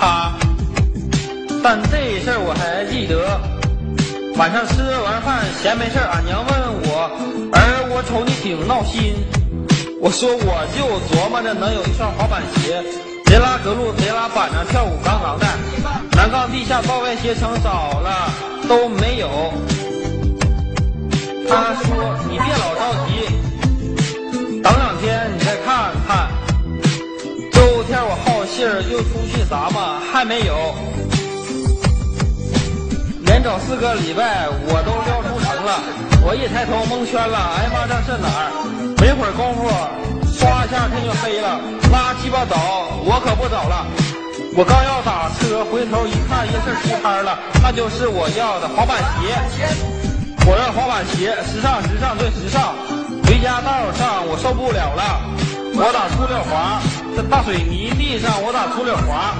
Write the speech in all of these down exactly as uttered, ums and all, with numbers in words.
他。但这事儿我还记得，晚上吃完饭闲没事儿，俺娘问我，儿我瞅你挺闹心。我说我就琢磨着能有一双滑板鞋，贼拉格路贼拉板上跳舞杠杠的，南杠地下道外鞋成少了都没有。他说你别老着急，等两天你再看看。周天我好信儿又出去啥嘛还没有，连找四个礼拜我都撩出城了。我一抬头蒙圈了，哎妈这是哪儿？没会儿功夫唰一下天就黑了，拉鸡巴倒我可不找了。我刚要打车回头一看夜市齐摊了，那就是我要的滑板鞋。我要滑板鞋，时尚时尚最时尚。回家道上我受不了了，我打出溜滑，在大水泥地上我打出溜滑。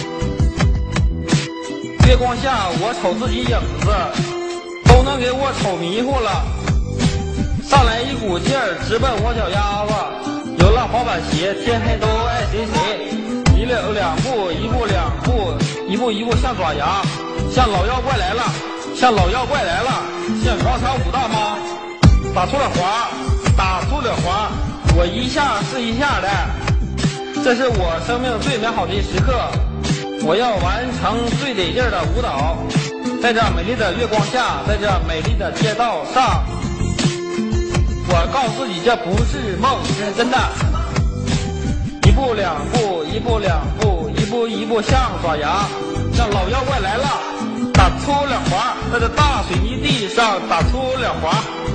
月光下我瞅自己影子都能给我瞅迷糊了，上来一股劲儿直奔我脚丫子。有了滑板鞋天黑都爱谁谁，一溜两步一步两步一步一步像爪牙，像老妖怪来了，像老妖怪来了，像广场舞大妈。打出了滑，打出了滑，我一下是一下的，这是我生命最美好的时刻。我要完成最得劲儿的舞蹈，在这美丽的月光下，在这美丽的街道上，我告诉自己这不是梦，这是真的。一步两步一步两步一步一步像爪牙，像老妖怪来了，打出了滑，在这大水泥地上打出了滑，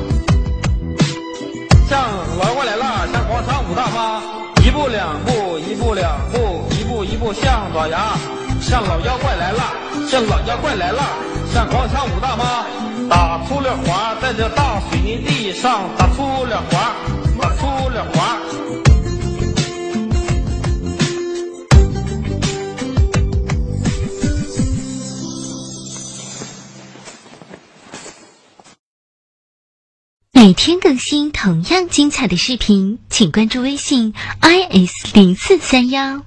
像老妖怪来了，像广场舞大妈。一步两步一步两步一步一步像爪牙，像老妖怪来了，像老妖怪来了，像广场舞大妈。打出了滑，在这大水泥地上打出了滑，打出了滑。 每天更新同样精彩的视频，请关注微信 i s 零四三幺。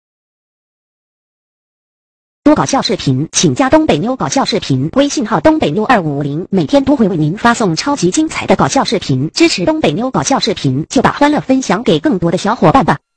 多搞笑视频，请加东北妞搞笑视频微信号东北妞二五五零，每天都会为您发送超级精彩的搞笑视频，支持东北妞搞笑视频，就把欢乐分享给更多的小伙伴吧。